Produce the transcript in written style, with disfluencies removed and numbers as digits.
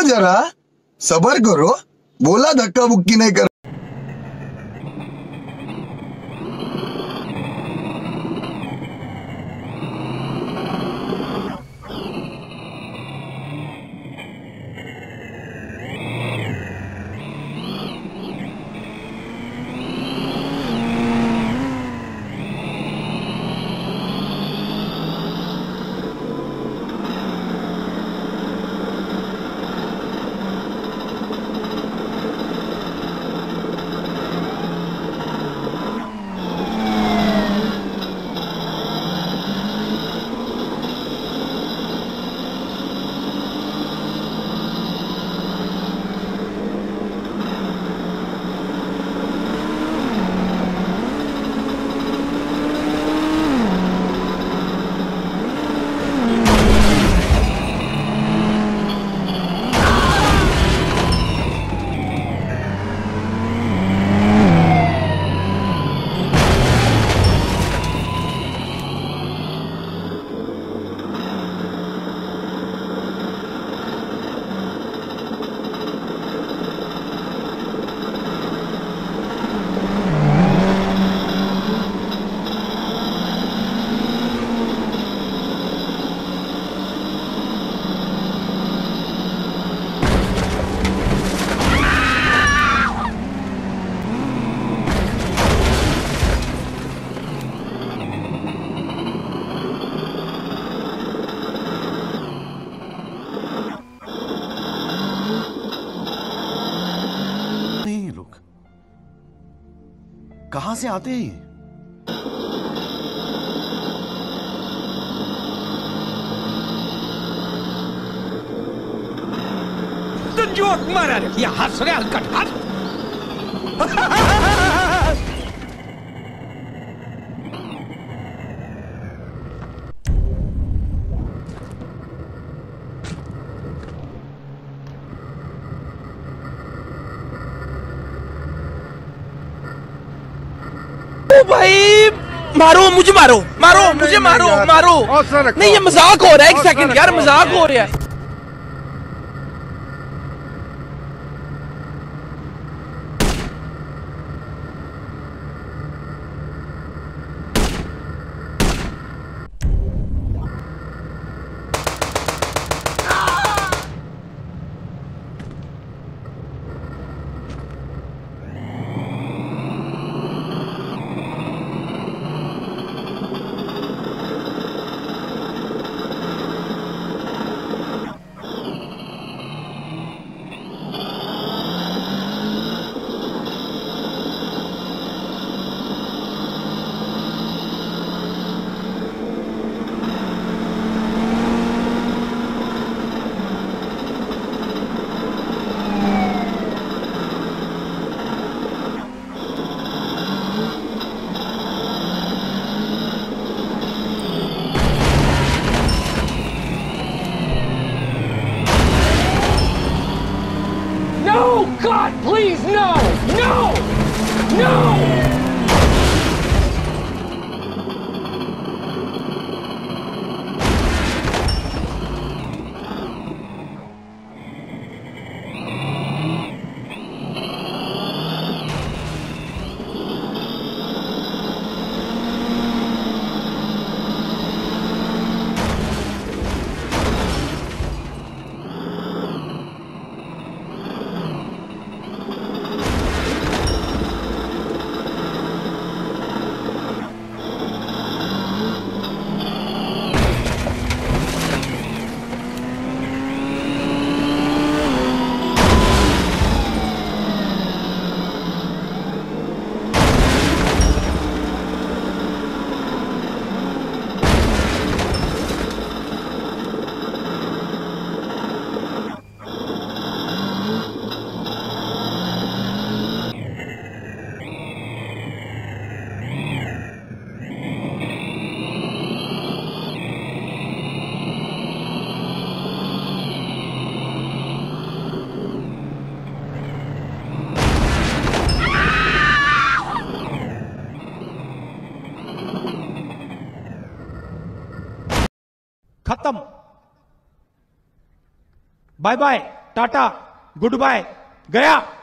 जरा, सबर करो, बोला धक्का बुक्की नहीं कर। कहां से आते हैं ये? तो जोक मारा रे, या हंस रहे हलकट हंस। भाई मारो मुझे, मारो मारो मुझे, मारो मारो। नहीं ये मजाक हो रहा है, एक सेकंड यार, मजाक हो रहा है। God, please, no! No! No! खत्म, bye bye. Tata goodbye गया।